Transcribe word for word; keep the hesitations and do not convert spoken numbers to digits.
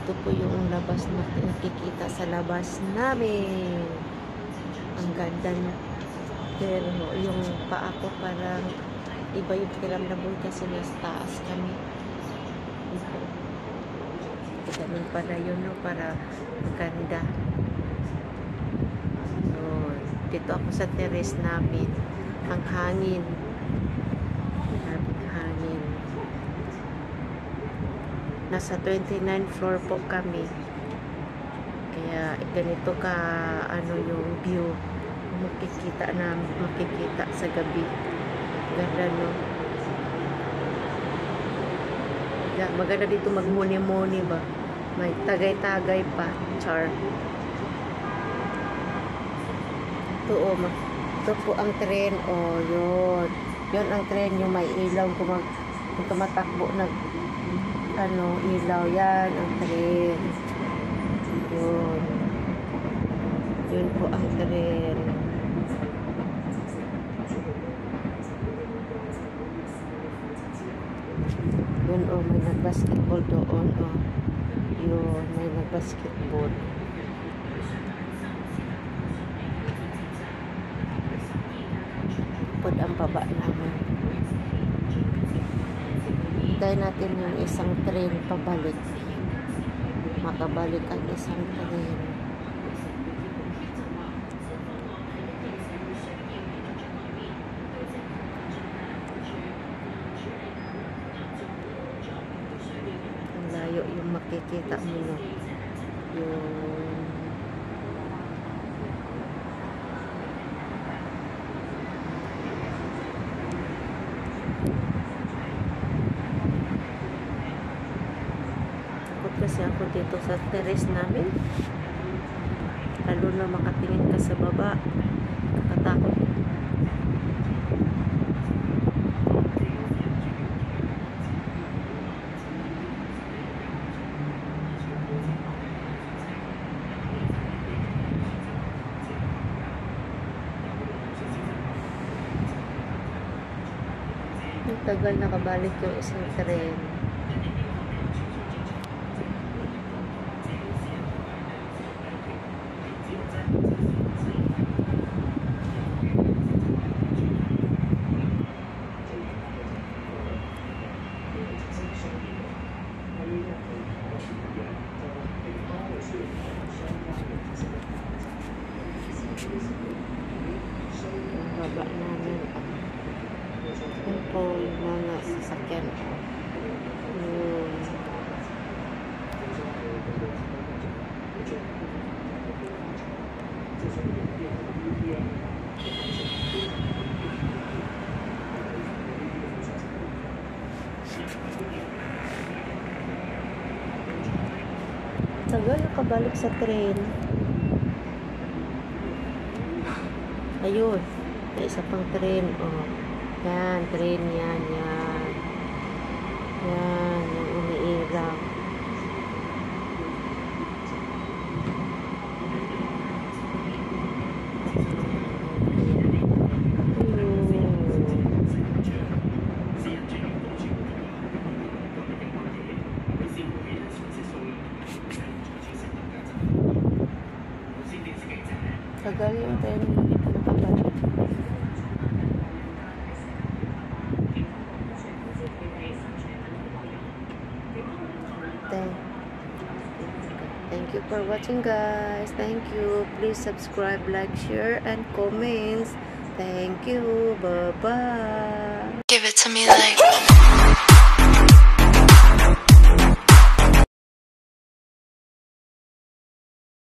Ito po yung labas na nakikita sa labas namin. Ang ganda na. Pero yung paa ko parang iba yung kiramdaman kasi nasa taas kami. Ito. Ganun pala yun, no? Para maganda. So, dito ako sa terrace namin. Ang hangin. Ang hangin. Nasa twenty-nine floor po kami. Kaya ganito ka ano yung view makikita na makikita sa gabi. Ganda, no? Maganda dito magmuni-muni ba? May tagay-tagay pa. Char. Ito o. Oh, ito po ang tren. O, oh, yun. Yun ang tren. Yung may ilaw. Kung, mag, kung tumatakbo nag ano, ilaw. Yan ang tren. Yun. Yun po ang tren. Yun o, oh, may nag-basketball doon o. Oh. Yun, may nag-basketball. Pod ang baba namin. Hintay natin yung isang train pabalik. Makabalik ang isang train. Layo yung makikita mo, no? Yung takot kasi ako dito sa terrace namin, lalo na makatingin ka sa baba, kakatakot. Tagal nakabalik yung isang tren. Yung baba namin. Yun po yung mga sasakyan. Yun. Tagal nakabalik sa train. Ayun. May isa pang train. Oh. Yan, train yan, yan. Yan, yung umiilaw. Tagal yung train nakabalik. Thank you for watching, guys. Thank you. Please subscribe, like, share, and comments. Thank you. Bye-bye. Give it to me like